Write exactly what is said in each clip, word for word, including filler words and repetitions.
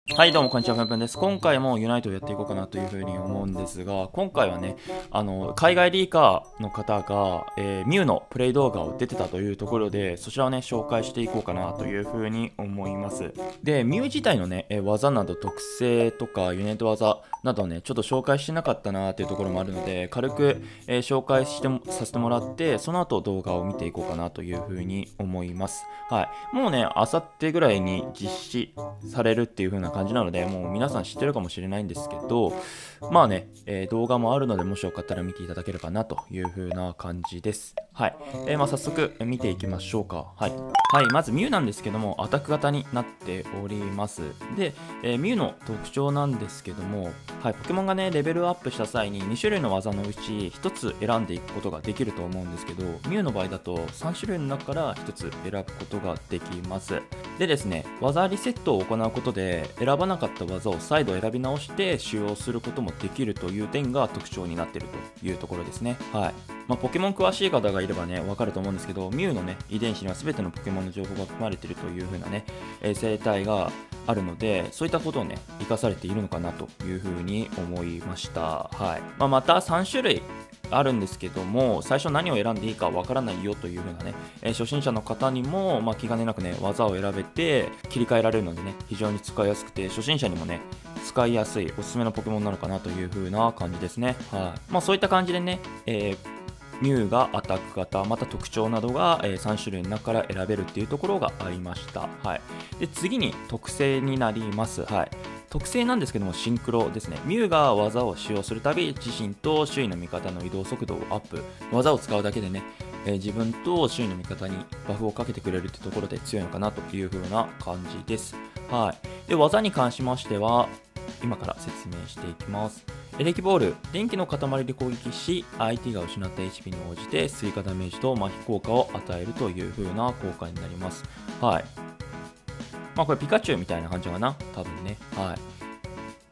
はい、どうもこんにちは、ぷんぷんです。今回もユナイトをやっていこうかなというふうに思うんですが、今回はね、あの、海外リーカーの方が、えー、ミュウのプレイ動画を出てたというところで、そちらをね、紹介していこうかなというふうに思います。で、ミュウ自体のね、えー技など特性とか、ユナイト技などね、ちょっと紹介してなかったなというところもあるので、軽く、えー紹介してもさせてもらって、その後動画を見ていこうかなというふうに思います。はい。もうね、あさってぐらいに実施されるっていう風な感じなので、もう皆さん知ってるかもしれないんですけど、まあね、えー動画もあるので、もしよかったら見ていただければなという風な感じです。はい。えーまあ早速見ていきましょうか。はい。はい、まずミュウなんですけども、アタック型になっております。で、えーミュウの特徴なんですけども、はい、ポケモンがね、レベルアップした際にに種類の技のうちひとつ選んでいくことができると思うんですけど、ミュウの場合だとさん種類の中からひとつ選ぶことができます。でですね、技リセットを行うことで、選ばなかった技を再度選び直して使用することもできるという点が特徴になっているというところですね。はい。まあ、ポケモン詳しい方がいればね、わかると思うんですけど、ミュウのね、遺伝子には全てのポケモンの情報が含まれているという風なね、えー生態があるので、そういったことをね、活かされているのかなという風に思いました。はい。まあ、またさん種類あるんですけども、最初何を選んでいいかわからないよという風なね、えー初心者の方にも、まあ、気兼ねなくね、技を選べて切り替えられるのでね、非常に使いやすくて、初心者にもね、使いやすいおすすめのポケモンなのかなという風な感じですね。はい。まあ、そういった感じでね、えーミュウがアタック型、また特徴などが、えーさん種類の中から選べるっていうところがありました。はい。で、次に特性になります。はい。特性なんですけども、シンクロですね。ミュウが技を使用するたび、自身と周囲の味方の移動速度をアップ。技を使うだけでね、えー自分と周囲の味方にバフをかけてくれるってところで強いのかなという風な感じです。はい。で、技に関しましては、今から説明していきます。エレキボール、電気の塊で攻撃し、相手が失った エイチピー に応じて追加ダメージと麻痺効果を与えるという風な効果になります。はい。まあこれピカチュウみたいな感じかな、多分ね。はい。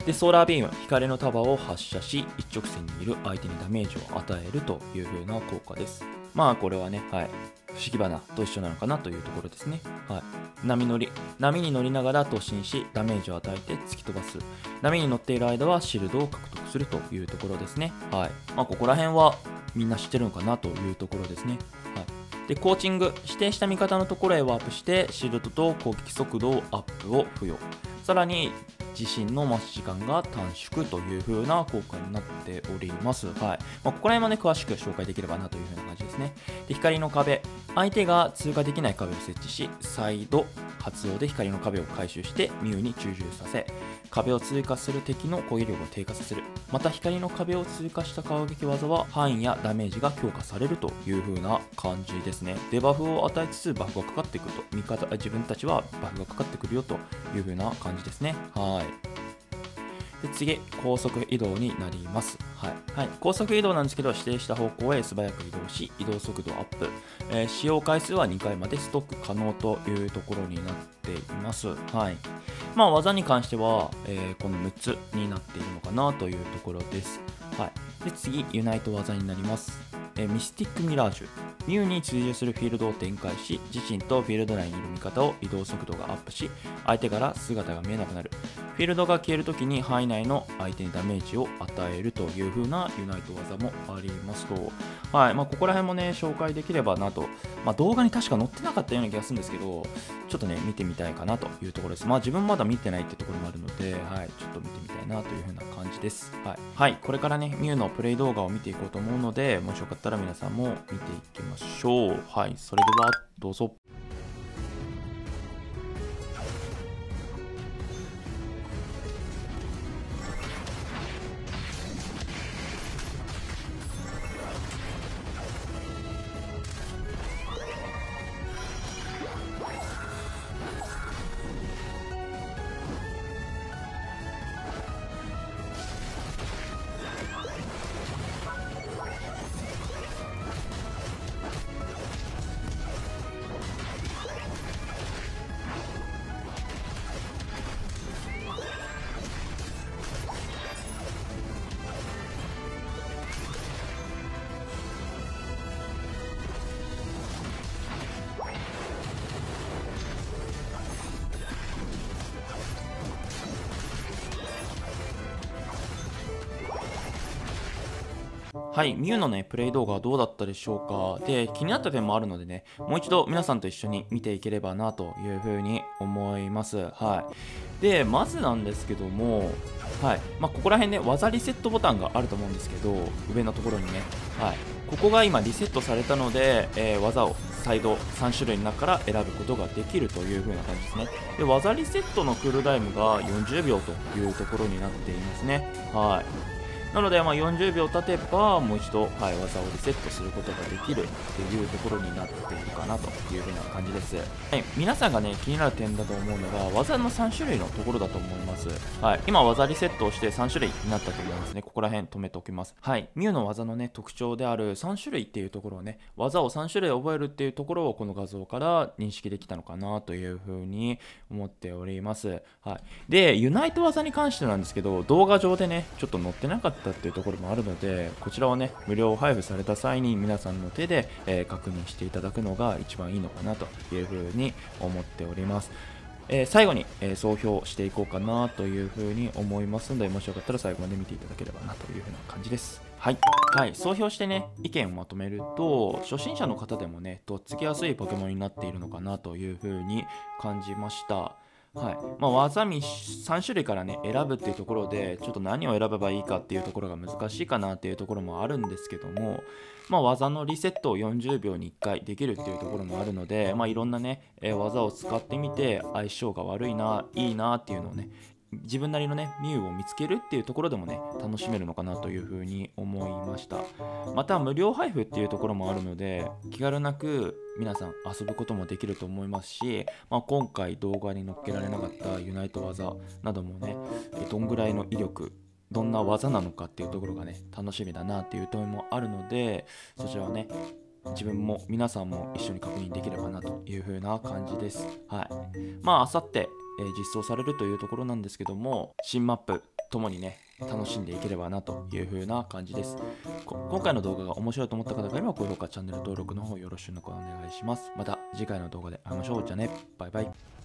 で、ソーラービーム、光の束を発射し、一直線にいる相手にダメージを与えるという風な効果です。まあこれはね、はい。不思議花と一緒なのかなというところですね。はい。波乗り。波に乗りながら突進し、ダメージを与えて突き飛ばす。波に乗っている間はシールドを獲得するというところですね。はい。まあ、ここら辺はみんな知ってるのかなというところですね。はい。で、コーチング。指定した味方のところへワープして、シールドと攻撃速度アップを付与。さらに、自身の待ち時間が短縮という風な効果になっております。はい。まあ、ここら辺はね、詳しく紹介できればなという風な感じですね。で、光の壁。相手が通過できない壁を設置し、再度発動で光の壁を回収してミュウに注入させ、壁を通過する敵の攻撃力を低下させる。また光の壁を通過した攻撃技は範囲やダメージが強化されるという風な感じですね。デバフを与えつつバフがかかってくると。味方、自分たちはバフがかかってくるよという風な感じですね。はい。で次、高速移動になります。はいはい、高速移動なんですけど、指定した方向へ素早く移動し、移動速度アップ、えー使用回数はにかいまでストック可能というところになっています。はい。まあ、技に関しては、えーこのむっつになっているのかなというところです。はい。で次、ユナイト技になります。えーミスティックミラージュ。ミュウに追従するフィールドを展開し、自身とフィールド内にいる味方を移動速度がアップし、相手から姿が見えなくなる。フィールドが消えるときに範囲内の相手にダメージを与えるという風なユナイト技もありますと。はい。まあ、ここら辺もね、紹介できればなと。まあ、動画に確か載ってなかったような気がするんですけど、ちょっとね、見てみたいかなというところです。まあ、自分まだ見てないってところもあるので、はい。ちょっと見てみたいなという風な感じです。はい。はい。これからね、ミュウのプレイ動画を見ていこうと思うので、もしよかったら皆さんも見ていきましょう。はい。それでは、どうぞ。 はい、ミュウのね、プレイ動画はどうだったでしょうか。で、気になった点もあるのでね、もう一度皆さんと一緒に見ていければなというふうに思います。はい。で、まずなんですけども、はい。まあ、ここら辺ね、技リセットボタンがあると思うんですけど、上のところにね、はい。ここが今リセットされたので、えー、技を再度さん種類の中から選ぶことができるという風な感じですね。で、技リセットのクールタイムがよんじゅうびょうというところになっていますね。はい。なので、まあ、よんじゅうびょう経てば、もう一度、はい、技をリセットすることができるっていうところになっているかなというふうな感じです。はい、皆さんがね、気になる点だと思うのが、技のさん種類のところだと思います。はい、今、技リセットをしてさん種類になったと思いますね。ここら辺止めておきます。はい、ミュウの技のね、特徴であるさん種類っていうところをね、技をさん種類覚えるっていうところをこの画像から認識できたのかなというふうに思っております。はい、で、ユナイト技に関してなんですけど、動画上でね、ちょっと載ってなかったっていうところもあるので、こちらをね、無料配布された際に皆さんの手で、えー、確認していただくのが一番いいのかなというふうに思っております。えー、最後に、えー、総評していこうかなというふうに思いますので、もしよかったら最後まで見ていただければなというふうな感じです。はい。はい。総評してね、意見をまとめると、初心者の方でもね、とっつきやすいポケモンになっているのかなというふうに感じました。はい。まあ、技さん種類からね、選ぶっていうところで、ちょっと何を選べばいいかっていうところが難しいかなっていうところもあるんですけども、まあ、技のリセットをよんじゅうびょうにいっかいできるっていうところもあるので、まあ、いろんなね、えー技を使ってみて、相性が悪いな、いいなっていうのをね、自分なりのね、ミュウを見つけるっていうところでもね、楽しめるのかなというふうに思いました。また、無料配布っていうところもあるので、気軽なく皆さん遊ぶこともできると思いますし、まあ、今回動画に載っけられなかったユナイト技などもね、どんぐらいの威力、どんな技なのかっていうところがね、楽しみだなっていう点もあるので、そちらをね、自分も皆さんも一緒に確認できればなという風な感じです。はい。まあ、あさって、えー実装されるというところなんですけども、新マップともにね、楽しんでいければなという風な感じです。こ今回の動画が面白いと思った方がいれば、高評価、チャンネル登録の方よろしくお願いします。また次回の動画で会いましょう。じゃあね、バイバイ。